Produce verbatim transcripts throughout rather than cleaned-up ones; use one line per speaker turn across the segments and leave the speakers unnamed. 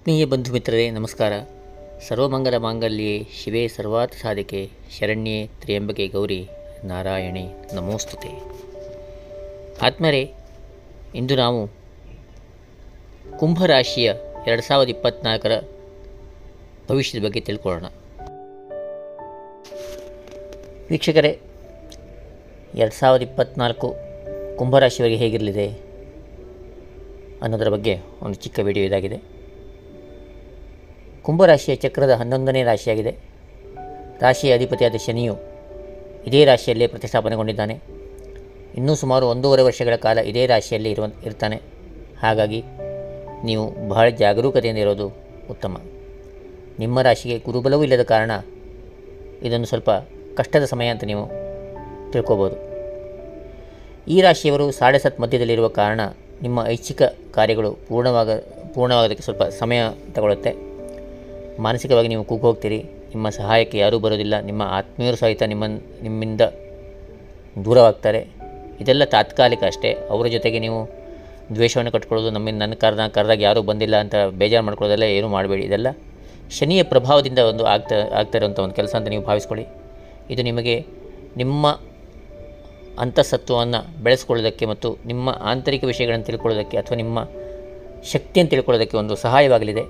ಆತ್ಮೀಯ ಬಂಧು ಮಿತ್ರರೇ ನಮಸ್ಕಾರ. ಸರ್ವಮಂಗಲ ಮಾಂಗಲ್ಯೆ ಶಿವೆ ಸರ್ವಾರ್ಥ ಸಾಧಿಕೆ ಶರಣ್ಯೆ ತ್ರ್ಯಂಬಕೆ ಗೌರಿ ನಾರಾಯಣಿ ನಮೋಸ್ತುತೆ. ಆತ್ಮರೇ, ಇಂದು ನಾವು ಕುಂಭರಾಶಿಯ ಎರಡು ಸಾವಿರದ ಇಪ್ಪತ್ತ್ನಾಲ್ಕರ ಭವಿಷ್ಯದ ಬಗ್ಗೆ ತಿಳ್ಕೊಳ್ಳೋಣ. ವೀಕ್ಷಕರೇ, ಎರಡು ಸಾವಿರದ ಇಪ್ಪತ್ತ್ನಾಲ್ಕು ಕುಂಭರಾಶಿಯವರಿಗೆ ಹೇಗಿರಲಿದೆ ಅನ್ನೋದರ ಬಗ್ಗೆ ಒಂದು ಚಿಕ್ಕ ವಿಡಿಯೋ ಇದಾಗಿದೆ. ಕುಂಭರಾಶಿಯ ಚಕ್ರದ ಹನ್ನೊಂದನೇ ರಾಶಿಯಾಗಿದೆ. ರಾಶಿಯ ಅಧಿಪತಿಯಾದ ಶನಿಯು ಇದೇ ರಾಶಿಯಲ್ಲೇ ಪ್ರತಿಷ್ಠಾಪನೆಗೊಂಡಿದ್ದಾನೆ. ಇನ್ನೂ ಸುಮಾರು ಒಂದೂವರೆ ವರ್ಷಗಳ ಕಾಲ ಇದೇ ರಾಶಿಯಲ್ಲಿ ಇರುವ ಇರ್ತಾನೆ. ಹಾಗಾಗಿ ನೀವು ಬಹಳ ಜಾಗರೂಕತೆಯಿಂದ ಇರೋದು ಉತ್ತಮ. ನಿಮ್ಮ ರಾಶಿಗೆ ಗುರುಬಲವೂ ಇಲ್ಲದ ಕಾರಣ ಇದೊಂದು ಸ್ವಲ್ಪ ಕಷ್ಟದ ಸಮಯ ಅಂತ ನೀವು ತಿಳ್ಕೊಬೋದು. ಈ ರಾಶಿಯವರು ಸಾಡೆ ಸತ್ ಮಧ್ಯದಲ್ಲಿರುವ ಕಾರಣ ನಿಮ್ಮ ಐಚ್ಛಿಕ ಕಾರ್ಯಗಳು ಪೂರ್ಣವಾಗ ಪೂರ್ಣವಾಗೋದಕ್ಕೆ ಸ್ವಲ್ಪ ಸಮಯ ತಗೊಳ್ಳುತ್ತೆ. ಮಾನಸಿಕವಾಗಿ ನೀವು ಕುಗ್ಗಿ ಹೋಗ್ತೀರಿ. ನಿಮ್ಮ ಸಹಾಯಕ್ಕೆ ಯಾರೂ ಬರೋದಿಲ್ಲ. ನಿಮ್ಮ ಆತ್ಮೀಯರು ಸಹಿತ ನಿಮ್ಮ ನಿಮ್ಮಿಂದ ದೂರವಾಗ್ತಾರೆ. ಇದೆಲ್ಲ ತಾತ್ಕಾಲಿಕ ಅಷ್ಟೇ. ಅವರ ಜೊತೆಗೆ ನೀವು ದ್ವೇಷವನ್ನು ಕಟ್ಕೊಳ್ಳೋದು, ನಮ್ಮಿಂದ ನನ್ನ ಕರ್ದ ಕರೆದಾಗ ಯಾರೂ ಬಂದಿಲ್ಲ ಅಂತ ಬೇಜಾರು ಮಾಡ್ಕೊಳ್ಳೋದೆಲ್ಲ ಏನೂ ಮಾಡಬೇಡಿ. ಇದೆಲ್ಲ ಶನಿಯ ಪ್ರಭಾವದಿಂದ ಒಂದು ಆಗ್ತಾ ಆಗ್ತಾ ಇರೋಂಥ ಒಂದು ಕೆಲಸ ಅಂತ ನೀವು ಭಾವಿಸ್ಕೊಳ್ಳಿ. ಇದು ನಿಮಗೆ ನಿಮ್ಮ ಅಂತಃಸತ್ವವನ್ನು ಬೆಳೆಸ್ಕೊಳ್ಳೋದಕ್ಕೆ ಮತ್ತು ನಿಮ್ಮ ಆಂತರಿಕ ವಿಷಯಗಳನ್ನು ತಿಳ್ಕೊಳ್ಳೋದಕ್ಕೆ ಅಥವಾ ನಿಮ್ಮ ಶಕ್ತಿಯನ್ನು ತಿಳ್ಕೊಳ್ಳೋದಕ್ಕೆ ಒಂದು ಸಹಾಯವಾಗಲಿದೆ.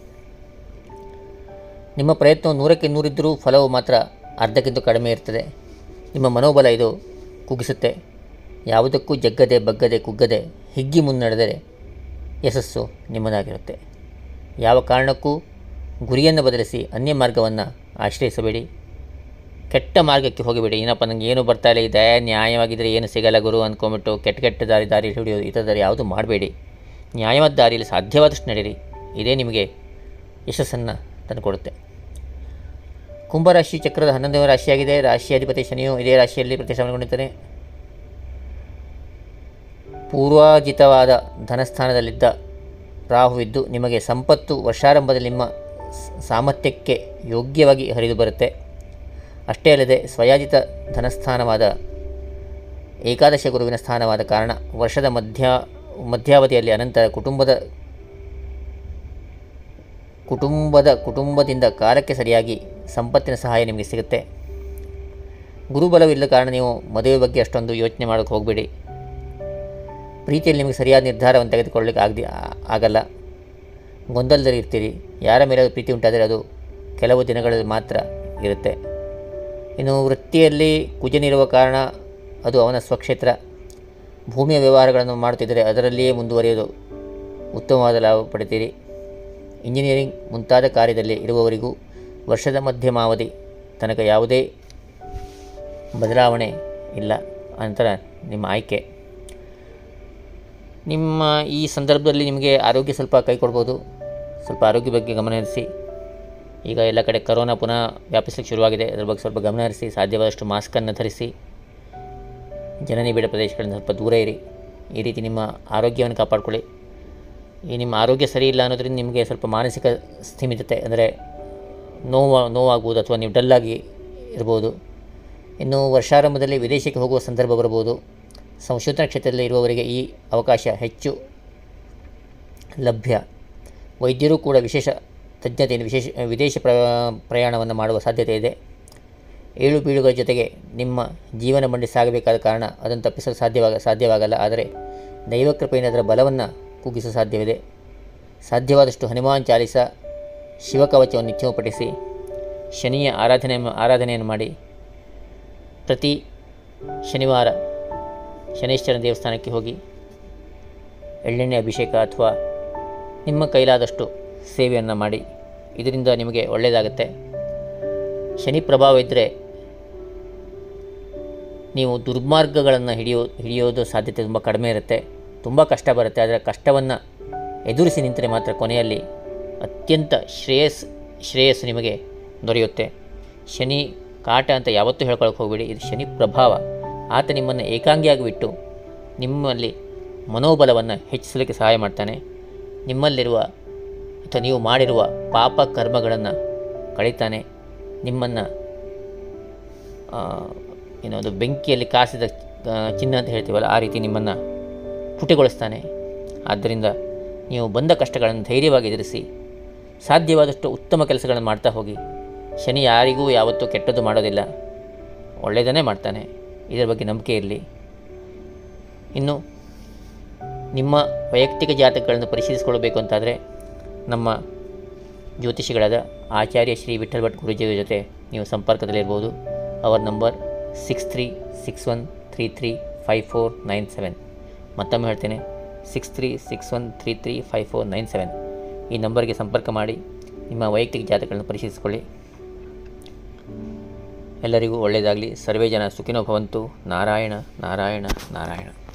ನಿಮ್ಮ ಪ್ರಯತ್ನವು ನೂರಕ್ಕೆ ನೂರಿದ್ದರೂ ಫಲವು ಮಾತ್ರ ಅರ್ಧಕ್ಕಿಂತ ಕಡಿಮೆ ಇರ್ತದೆ. ನಿಮ್ಮ ಮನೋಬಲ ಇದು ಕುಗ್ಗಿಸುತ್ತೆ. ಯಾವುದಕ್ಕೂ ಜಗ್ಗದೆ ಬಗ್ಗದೆ ಕುಗ್ಗದೆ ಹಿಗ್ಗಿ ಮುನ್ನಡೆದರೆ ಯಶಸ್ಸು ನಿಮ್ಮದಾಗಿರುತ್ತೆ. ಯಾವ ಕಾರಣಕ್ಕೂ ಗುರಿಯನ್ನು ಬದಲಿಸಿ ಅನ್ಯ ಮಾರ್ಗವನ್ನು ಆಶ್ರಯಿಸಬೇಡಿ. ಕೆಟ್ಟ ಮಾರ್ಗಕ್ಕೆ ಹೋಗಬೇಡಿ. ಏನಪ್ಪ ನನಗೆ ಏನು ಬರ್ತಾ ಇಲ್ಲ, ದಯ ನ್ಯಾಯವಾಗಿದ್ದರೆ ಏನು ಸಿಗಲ್ಲ ಗುರು ಅಂದ್ಕೊಂಬಿಟ್ಟು ಕೆಟ್ಟ ಕೆಟ್ಟ ದಾರಿ ದಾರಿ ಹಿಡಿಯೋದು ಈ ಥರ ದಾರಿ ಯಾವುದು ಮಾಡಬೇಡಿ. ನ್ಯಾಯವಾದ ದಾರಿಯಲ್ಲಿ ಸಾಧ್ಯವಾದಷ್ಟು ನಡೆಯಿರಿ. ಇದೇ ನಿಮಗೆ ಯಶಸ್ಸನ್ನು ತಂದುಕೊಡುತ್ತೆ. ಕುಂಭರಾಶಿ ಚಕ್ರದ ಹನ್ನೊಂದನೇ ರಾಶಿಯಾಗಿದೆ. ರಾಶಿಯಾಧಿಪತಿ ಶನಿಯು ಇದೇ ರಾಶಿಯಲ್ಲಿ ಪ್ರತಿಷ್ಠಾಪನೆಗೊಂಡಿದ್ದಾನೆ. ಪೂರ್ವಾಜಿತವಾದ ಧನಸ್ಥಾನದಲ್ಲಿದ್ದ ರಾಹುವಿದ್ದು ನಿಮಗೆ ಸಂಪತ್ತು ವರ್ಷಾರಂಭದಲ್ಲಿ ನಿಮ್ಮ ಸಾಮರ್ಥ್ಯಕ್ಕೆ ಯೋಗ್ಯವಾಗಿ ಹರಿದು ಬರುತ್ತೆ. ಅಷ್ಟೇ ಅಲ್ಲದೆ ಸ್ವಯಾಜಿತ ಧನಸ್ಥಾನವಾದ ಏಕಾದಶ ಗುರುವಿನ ಸ್ಥಾನವಾದ ಕಾರಣ ವರ್ಷದ ಮಧ್ಯ ಮಧ್ಯಾವಧಿಯಲ್ಲಿ ಅನಂತರ ಕುಟುಂಬದ ಕುಟುಂಬದ ಕುಟುಂಬದಿಂದ ಕಾಲಕ್ಕೆ ಸರಿಯಾಗಿ ಸಂಪತ್ತಿನ ಸಹಾಯ ನಿಮಗೆ ಸಿಗುತ್ತೆ. ಗುರುಬಲವಿಲ್ಲ ಕಾರಣ ನೀವು ಮದುವೆ ಬಗ್ಗೆ ಅಷ್ಟೊಂದು ಯೋಚನೆ ಮಾಡೋಕ್ಕೆ ಹೋಗಬೇಡಿ. ಪ್ರೀತಿಯಲ್ಲಿ ನಿಮಗೆ ಸರಿಯಾದ ನಿರ್ಧಾರವನ್ನು ತೆಗೆದುಕೊಳ್ಳಲಿಕ್ಕೆ ಆಗದಿ ಆಗಲ್ಲ. ಗೊಂದಲದಲ್ಲಿ ಇರ್ತೀರಿ. ಯಾರ ಮೇಲೆ ಪ್ರೀತಿ ಉಂಟಾದರೆ ಅದು ಕೆಲವು ದಿನಗಳಲ್ಲಿ ಮಾತ್ರ ಇರುತ್ತೆ. ಇನ್ನು ವೃತ್ತಿಯಲ್ಲಿ ಕುಜನಿರುವ ಕಾರಣ ಅದು ಅವನ ಸ್ವಕ್ಷೇತ್ರ. ಭೂಮಿಯ ವ್ಯವಹಾರಗಳನ್ನು ಮಾಡುತ್ತಿದ್ದರೆ ಅದರಲ್ಲಿಯೇ ಮುಂದುವರಿಯೋದು ಉತ್ತಮವಾದ ಲಾಭ ಪಡಿತೀರಿ. ಇಂಜಿನಿಯರಿಂಗ್ ಮುಂತಾದ ಕಾರ್ಯದಲ್ಲಿ ಇರುವವರಿಗೂ ವರ್ಷದ ಮಧ್ಯಮಾವಧಿ ತನಕ ಯಾವುದೇ ಬದಲಾವಣೆ ಇಲ್ಲ. ನಂತರ ನಿಮ್ಮ ಆಯ್ಕೆ. ನಿಮ್ಮ ಈ ಸಂದರ್ಭದಲ್ಲಿ ನಿಮಗೆ ಆರೋಗ್ಯ ಸ್ವಲ್ಪ ಕೈ ಕೊಡ್ಬೋದು. ಸ್ವಲ್ಪ ಆರೋಗ್ಯ ಬಗ್ಗೆ ಗಮನ ಹರಿಸಿ. ಈಗ ಎಲ್ಲ ಕಡೆ ಕರೋನಾ ಪುನಃ ವ್ಯಾಪಿಸಲಿಕ್ಕೆ ಶುರುವಾಗಿದೆ. ಅದರ ಬಗ್ಗೆ ಸ್ವಲ್ಪ ಗಮನ ಹರಿಸಿ. ಸಾಧ್ಯವಾದಷ್ಟು ಮಾಸ್ಕನ್ನು ಧರಿಸಿ. ಜನನಿಬಿಡ ಪ್ರದೇಶಗಳಿಂದ ಸ್ವಲ್ಪ ದೂರ ಇರಿ. ಈ ರೀತಿ ನಿಮ್ಮ ಆರೋಗ್ಯವನ್ನು ಕಾಪಾಡಿಕೊಳ್ಳಿ. ಈ ನಿಮ್ಮ ಆರೋಗ್ಯ ಸರಿ ಇಲ್ಲ ಅನ್ನೋದ್ರಿಂದ ನಿಮಗೆ ಸ್ವಲ್ಪ ಮಾನಸಿಕ ಸ್ಥಿಮಿತತೆ ಅಂದರೆ ನೋವು ನೋವಾಗುವುದು ಅಥವಾ ನೀವು ಡಲ್ಲಾಗಿ ಇರ್ಬೋದು. ಇನ್ನು ವರ್ಷಾರಂಭದಲ್ಲಿ ವಿದೇಶಕ್ಕೆ ಹೋಗುವ ಸಂದರ್ಭ ಬರ್ಬೋದು. ಸಂಶೋಧನಾ ಕ್ಷೇತ್ರದಲ್ಲಿ ಇರುವವರಿಗೆ ಈ ಅವಕಾಶ ಹೆಚ್ಚು ಲಭ್ಯ. ವೈದ್ಯರು ಕೂಡ ವಿಶೇಷ ತಜ್ಞತೆಯನ್ನು ವಿಶೇಷ ವಿದೇಶ ಪ್ರ ಪ್ರಯಾಣವನ್ನು ಮಾಡುವ ಸಾಧ್ಯತೆ ಇದೆ. ಏಳು ಬೀಳುಗಳ ಜೊತೆಗೆ ನಿಮ್ಮ ಜೀವನ ಬಂಡಿ ಸಾಗಬೇಕಾದ ಕಾರಣ ಅದನ್ನು ತಪ್ಪಿಸಲು ಸಾಧ್ಯವಾಗ ಸಾಧ್ಯವಾಗಲ್ಲ. ಆದರೆ ದೈವ ಕೃಪೆಯಿಂದ ಅದರ ಬಲವನ್ನು ಕುಗ್ಗಿಸಲು ಸಾಧ್ಯವಿದೆ. ಸಾಧ್ಯವಾದಷ್ಟು ಹನುಮಾನ್ ಚಾಲಿಸ ಶಿವಕವಚವನ್ನು ನಿತ್ಯವೂ ಪಠಿಸಿ. ಶನಿಯ ಆರಾಧನೆ ಆರಾಧನೆಯನ್ನು ಮಾಡಿ. ಪ್ರತಿ ಶನಿವಾರ ಶನೇಶ್ವರನ ದೇವಸ್ಥಾನಕ್ಕೆ ಹೋಗಿ ಎಳ್ಳೆಣ್ಣೆ ಅಭಿಷೇಕ ಅಥವಾ ನಿಮ್ಮ ಕೈಲಾದಷ್ಟು ಸೇವೆಯನ್ನು ಮಾಡಿ. ಇದರಿಂದ ನಿಮಗೆ ಒಳ್ಳೆಯದಾಗುತ್ತೆ. ಶನಿ ಪ್ರಭಾವ ಇದ್ದರೆ ನೀವು ದುರ್ಮಾರ್ಗಗಳನ್ನು ಹಿಡಿಯೋ ಹಿಡಿಯೋದು ಸಾಧ್ಯತೆ ತುಂಬ ಕಡಿಮೆ ಇರುತ್ತೆ. ತುಂಬ ಕಷ್ಟ ಬರುತ್ತೆ. ಆದರೆ ಕಷ್ಟವನ್ನು ಎದುರಿಸಿ ನಿಂತರೆ ಮಾತ್ರ ಕೊನೆಯಲ್ಲಿ ಅತ್ಯಂತ ಶ್ರೇಯಸ್ ಶ್ರೇಯಸ್ಸು ನಿಮಗೆ ದೊರೆಯುತ್ತೆ. ಶನಿ ಕಾಟ ಅಂತ ಯಾವತ್ತೂ ಹೇಳ್ಕೊಳಕ್ಕೆ ಹೋಗಬೇಡಿ. ಇದು ಶನಿ ಪ್ರಭಾವ. ಆತ ನಿಮ್ಮನ್ನು ಏಕಾಂಗಿಯಾಗಿ ಬಿಟ್ಟು ನಿಮ್ಮಲ್ಲಿ ಮನೋಬಲವನ್ನು ಹೆಚ್ಚಿಸಲಿಕ್ಕೆ ಸಹಾಯ ಮಾಡ್ತಾನೆ. ನಿಮ್ಮಲ್ಲಿರುವ ಅಥವಾ ನೀವು ಮಾಡಿರುವ ಪಾಪ ಕರ್ಮಗಳನ್ನು ಕಳೀತಾನೆ. ನಿಮ್ಮನ್ನು ಏನೊಂದು ಬೆಂಕಿಯಲ್ಲಿ ಕಾಸಿದ ಚಿನ್ನ ಅಂತ ಹೇಳ್ತೀವಲ್ಲ, ಆ ರೀತಿ ನಿಮ್ಮನ್ನು ಪುಟಿಗೊಳಿಸ್ತಾನೆ. ಆದ್ದರಿಂದ ನೀವು ಬಂದ ಕಷ್ಟಗಳನ್ನು ಧೈರ್ಯವಾಗಿ ಎದುರಿಸಿ ಸಾಧ್ಯವಾದಷ್ಟು ಉತ್ತಮ ಕೆಲಸಗಳನ್ನು ಮಾಡ್ತಾ ಹೋಗಿ. ಶನಿ ಯಾರಿಗೂ ಯಾವತ್ತೂ ಕೆಟ್ಟದ್ದು ಮಾಡೋದಿಲ್ಲ, ಒಳ್ಳೆಯದನ್ನೇ ಮಾಡ್ತಾನೆ. ಇದರ ಬಗ್ಗೆ ನಂಬಿಕೆ ಇರಲಿ. ಇನ್ನು ನಿಮ್ಮ ವೈಯಕ್ತಿಕ ಜಾತಕಗಳನ್ನು ಪರಿಶೀಲಿಸಿಕೊಳ್ಳಬೇಕು ಅಂತಾದರೆ ನಮ್ಮ ಜ್ಯೋತಿಷಿಗಳಾದ ಆಚಾರ್ಯ ಶ್ರೀ ವಿಠಲ್ ಭಟ್ ಗುರೂಜಿಯವರ ಜೊತೆ ನೀವು ಸಂಪರ್ಕದಲ್ಲಿರ್ಬೋದು. ಅವರ number six three six one three three five four nine seven. ಮತ್ತೊಮ್ಮೆ ಹೇಳ್ತೇನೆ, six three six one three three five four nine seven. ಈ ನಂಬರ್ಗೆ ಸಂಪರ್ಕ ಮಾಡಿ ನಿಮ್ಮ ವೈಯಕ್ತಿಕ ಜಾತಕಗಳನ್ನು ಪರಿಶೀಲಿಸಿಕೊಳ್ಳಿ. ಎಲ್ಲರಿಗೂ ಒಳ್ಳೆಯದಾಗಲಿ. ಸರ್ವೇ ಜನ ಸುಖಿನೋ ಭವಂತು. ನಾರಾಯಣ ನಾರಾಯಣ ನಾರಾಯಣ.